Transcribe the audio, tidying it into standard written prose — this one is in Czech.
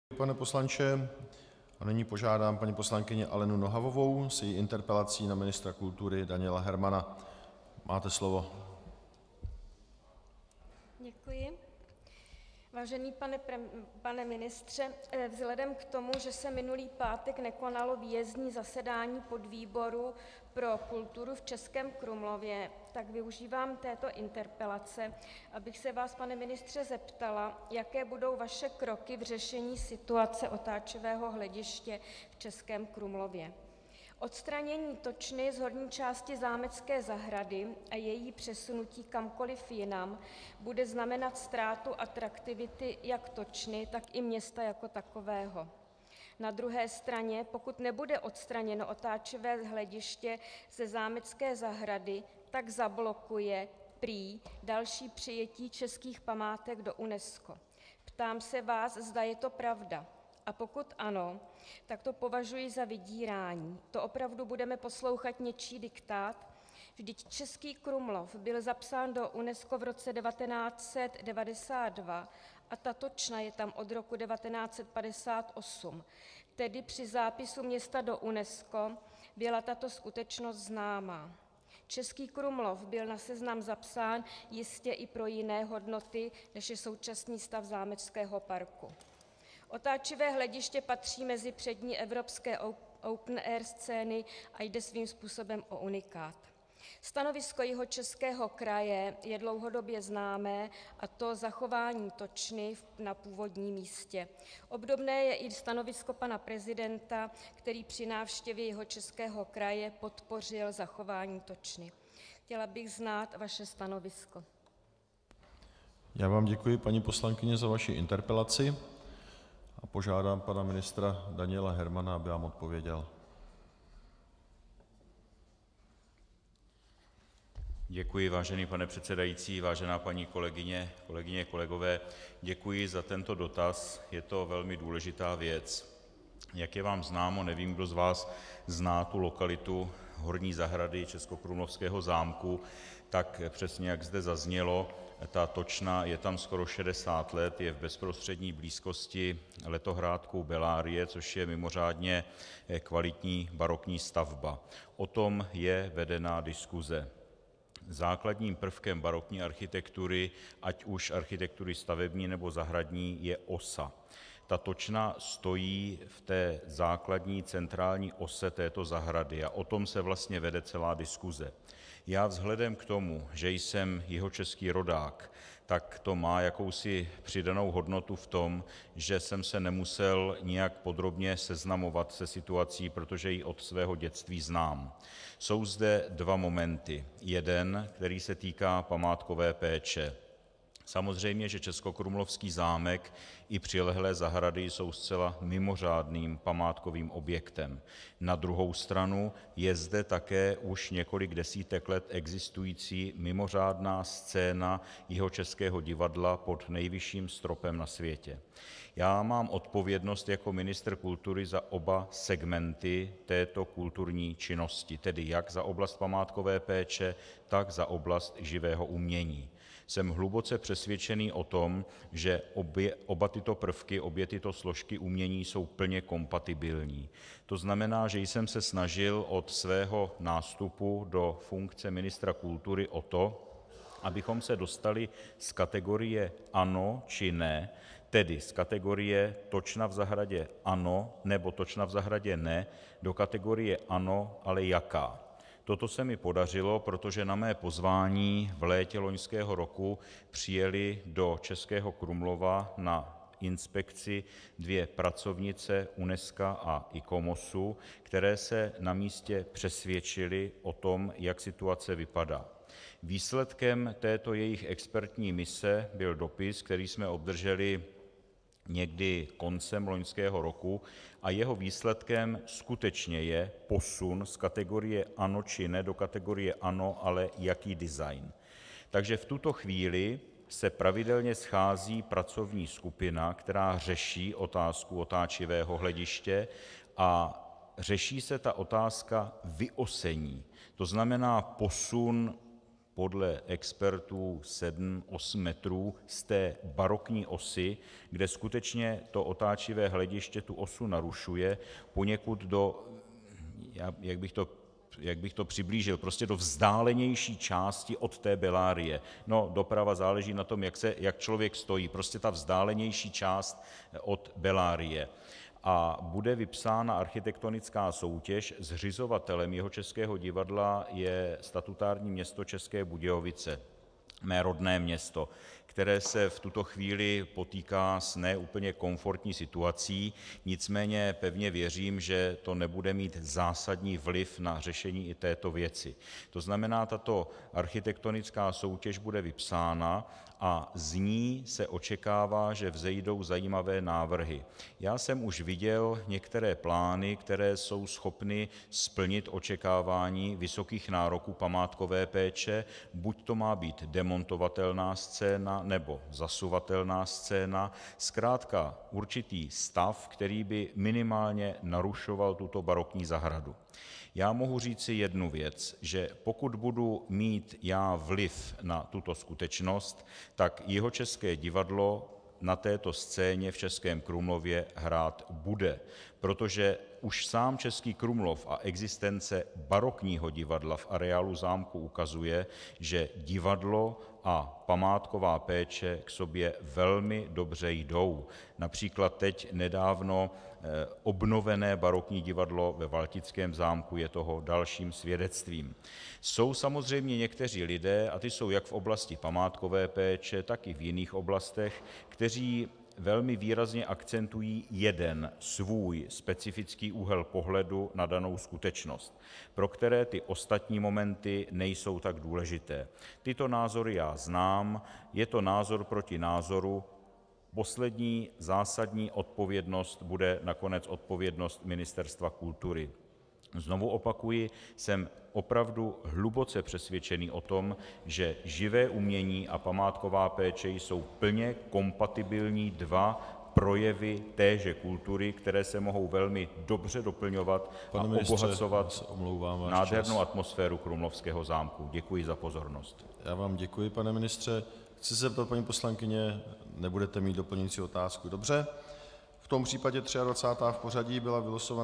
Pane poslanče, a nyní požádám paní poslankyni Alenu Nohavovou s její interpelací na ministra kultury Daniela Hermana. Máte slovo. Děkuji. Vážený pane ministře, vzhledem k tomu, že se minulý pátek nekonalo výjezdní zasedání podvýboru pro kulturu v Českém Krumlově, tak využívám této interpelace, abych se vás, pane ministře, zeptala, jaké budou vaše kroky v řešení situace otáčivého hlediště v Českém Krumlově. Odstranění točny z horní části zámecké zahrady a její přesunutí kamkoliv jinam bude znamenat ztrátu atraktivity jak točny, tak i města jako takového. Na druhé straně, pokud nebude odstraněno otáčivé hlediště ze zámecké zahrady, tak zablokuje prý další přijetí českých památek do UNESCO. Ptám se vás, zda je to pravda. A pokud ano, tak to považuji za vydírání. To opravdu budeme poslouchat něčí diktát? Vždyť Český Krumlov byl zapsán do UNESCO v roce 1992 a ta točna je tam od roku 1958. Tedy při zápisu města do UNESCO byla tato skutečnost známá. Český Krumlov byl na seznam zapsán jistě i pro jiné hodnoty, než je současný stav zámeckého parku. Otáčivé hlediště patří mezi přední evropské open air scény a jde svým způsobem o unikát. Stanovisko Jihočeského kraje je dlouhodobě známé, a to zachování točny na původním místě. Obdobné je i stanovisko pana prezidenta, který při návštěvě Jihočeského kraje podpořil zachování točny. Chtěla bych znát vaše stanovisko. Já vám děkuji, paní poslankyně, za vaši interpelaci a požádám pana ministra Daniela Hermana, aby vám odpověděl. Děkuji, vážený pane předsedající, vážená paní kolegyně, kolegové, děkuji za tento dotaz, je to velmi důležitá věc. Jak je vám známo, nevím, kdo z vás zná tu lokalitu horní zahrady Českokrumlovského zámku, tak přesně jak zde zaznělo, ta točna je tam skoro 60 let, je v bezprostřední blízkosti letohrádku Bellarie, což je mimořádně kvalitní barokní stavba. O tom je vedena diskuze. Základním prvkem barokní architektury, ať už architektury stavební, nebo zahradní, je osa. Ta točna stojí v té základní centrální ose této zahrady a o tom se vlastně vede celá diskuze. Já vzhledem k tomu, že jsem jihočeský rodák, tak to má jakousi přidanou hodnotu v tom, že jsem se nemusel nijak podrobně seznamovat se situací, protože ji od svého dětství znám. Jsou zde dva momenty. Jeden, který se týká památkové péče. Samozřejmě, že Českokrumlovský zámek i přilehlé zahrady jsou zcela mimořádným památkovým objektem. Na druhou stranu je zde také už několik desítek let existující mimořádná scéna Jihočeského divadla pod nejvyšším stropem na světě. Já mám odpovědnost jako ministr kultury za oba segmenty této kulturní činnosti, tedy jak za oblast památkové péče, tak za oblast živého umění. Jsem hluboce přesvědčený o tom, že oba tyto prvky, obě tyto složky umění jsou plně kompatibilní. To znamená, že jsem se snažil od svého nástupu do funkce ministra kultury o to, abychom se dostali z kategorie ano či ne, tedy z kategorie točna v zahradě ano nebo točna v zahradě ne, do kategorie ano, ale jaká. Toto se mi podařilo, protože na mé pozvání v létě loňského roku přijeli do Českého Krumlova na inspekci dvě pracovnice UNESCO a ICOMOSu, které se na místě přesvědčily o tom, jak situace vypadá. Výsledkem této jejich expertní mise byl dopis, který jsme obdrželi někdy koncem loňského roku, a jeho výsledkem skutečně je posun z kategorie ano či ne do kategorie ano, ale jaký design. Takže v tuto chvíli se pravidelně schází pracovní skupina, která řeší otázku otáčivého hlediště, a řeší se ta otázka vyosení. To znamená posun podle expertů 7-8 metrů z té barokní osy, kde skutečně to otáčivé hlediště tu osu narušuje poněkud do, jak bych to přiblížil, prostě do vzdálenější části od té Bellarie. No, doprava záleží na tom, jak člověk stojí, prostě ta vzdálenější část od Bellarie. A bude vypsána architektonická soutěž. Zřizovatelem Jihočeského divadla je statutární město České Budějovice, mé rodné město, které se v tuto chvíli potýká s ne úplně komfortní situací, nicméně pevně věřím, že to nebude mít zásadní vliv na řešení i této věci. To znamená, tato architektonická soutěž bude vypsána a z ní se očekává, že vzejdou zajímavé návrhy. Já jsem už viděl některé plány, které jsou schopny splnit očekávání vysokých nároků památkové péče, buď to má být demontovatelná scéna, nebo zasuvatelná scéna, zkrátka určitý stav, který by minimálně narušoval tuto barokní zahradu. Já mohu říci jednu věc, že pokud budu mít já vliv na tuto skutečnost, tak Jihočeské divadlo na této scéně v Českém Krumlově hrát bude, protože už sám Český Krumlov a existence barokního divadla v areálu zámku ukazuje, že divadlo a památková péče k sobě velmi dobře jdou. Například teď nedávno obnovené barokní divadlo ve Valtickém zámku je toho dalším svědectvím. Jsou samozřejmě někteří lidé, a ty jsou jak v oblasti památkové péče, tak i v jiných oblastech, kteří velmi výrazně akcentují jeden svůj specifický úhel pohledu na danou skutečnost, pro které ty ostatní momenty nejsou tak důležité. Tyto názory já znám, je to názor proti názoru. Poslední zásadní odpovědnost bude nakonec odpovědnost Ministerstva kultury. Znovu opakuji, jsem opravdu hluboce přesvědčený o tom, že živé umění a památková péče jsou plně kompatibilní dva projevy téže kultury, které se mohou velmi dobře doplňovat a obohacovat nádhernou atmosféru Krumlovského zámku. Děkuji za pozornost. Já vám děkuji, pane ministře. Chci se zeptat, paní poslankyně, nebudete mít doplňující otázku? Dobře. V tom případě 23. v pořadí byla vylosována